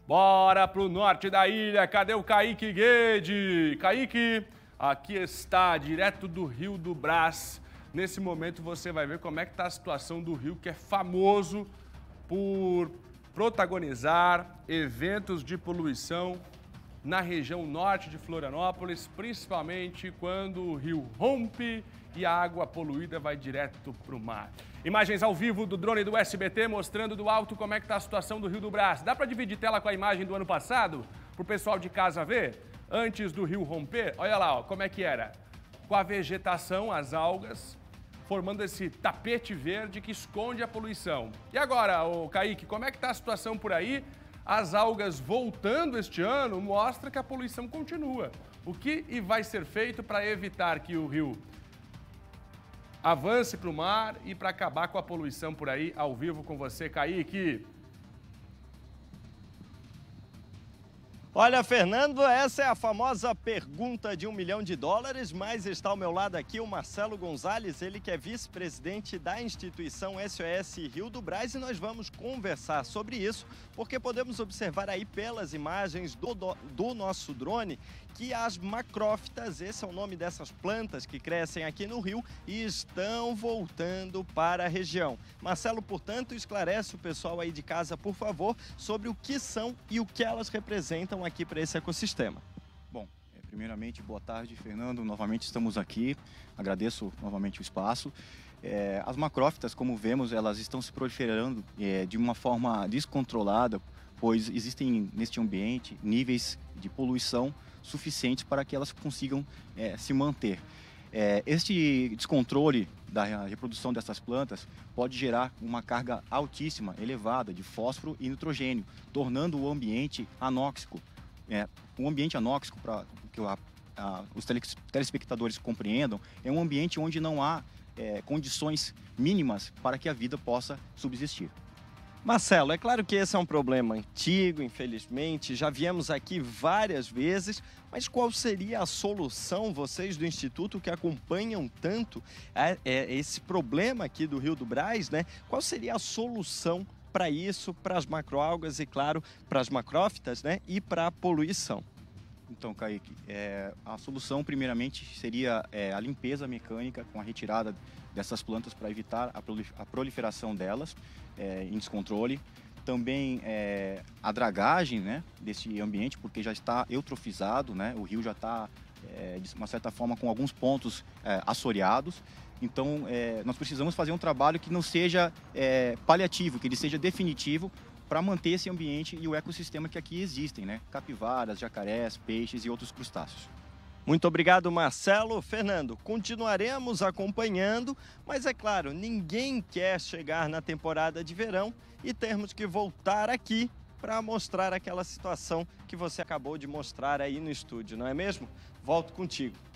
Bora pro norte da ilha, cadê o Kaique Guede? Kaique, aqui está, direto do Rio do Brás. Nesse momento você vai ver como é que está a situação do rio, que é famoso por protagonizar eventos de poluição na região norte de Florianópolis, principalmente quando o rio rompe e a água poluída vai direto para o mar. Imagens ao vivo do drone do SBT mostrando do alto como é que está a situação do Rio do Brás. Dá para dividir tela com a imagem do ano passado, para o pessoal de casa ver? Antes do rio romper, olha lá, ó, como é que era. Com a vegetação, as algas, formando esse tapete verde que esconde a poluição. E agora, ô Kaique, como é que está a situação por aí? As algas voltando este ano mostra que a poluição continua. O que vai ser feito para evitar que o rio avance para o mar e para acabar com a poluição por aí, ao vivo com você, Kaique? Olha, Fernando, essa é a famosa pergunta de $1 milhão, mas está ao meu lado aqui o Marcelo Gonzalez, ele que é vice-presidente da instituição SOS Rio do Brás, e nós vamos conversar sobre isso, porque podemos observar aí pelas imagens do nosso drone que as macrófitas, esse é o nome dessas plantas que crescem aqui no rio, e estão voltando para a região. Marcelo, portanto, esclarece o pessoal aí de casa, por favor, sobre o que são e o que elas representam aqui para esse ecossistema. Bom, primeiramente, boa tarde, Fernando. Novamente estamos aqui. Agradeço novamente o espaço. As macrófitas, como vemos, elas estão se proliferando de uma forma descontrolada, pois existem neste ambiente níveis de poluição suficientes para que elas consigam se manter. Este descontrole da reprodução dessas plantas pode gerar uma carga altíssima, elevada, de fósforo e nitrogênio, tornando o ambiente anóxico. Um ambiente anóxico, para que os telespectadores compreendam, é um ambiente onde não há condições mínimas para que a vida possa subsistir. Marcelo, é claro que esse é um problema antigo, infelizmente, já viemos aqui várias vezes, mas qual seria a solução, vocês do Instituto que acompanham tanto esse problema aqui do Rio do Brás, né? Qual seria a solução para isso, para as macroalgas e, claro, para as macrófitas, né? E para a poluição? Então, Kaique, a solução primeiramente seria a limpeza mecânica com a retirada dessas plantas para evitar a proliferação delas em descontrole. Também a dragagem, né, desse ambiente, porque já está eutrofizado, né, o rio já está, de uma certa forma, com alguns pontos assoreados. Então, nós precisamos fazer um trabalho que não seja paliativo, que ele seja definitivo, para manter esse ambiente e o ecossistema que aqui existem, né? Capivaras, jacarés, peixes e outros crustáceos. Muito obrigado, Marcelo. Fernando, continuaremos acompanhando, mas é claro, ninguém quer chegar na temporada de verão e termos que voltar aqui para mostrar aquela situação que você acabou de mostrar aí no estúdio, não é mesmo? Volto contigo.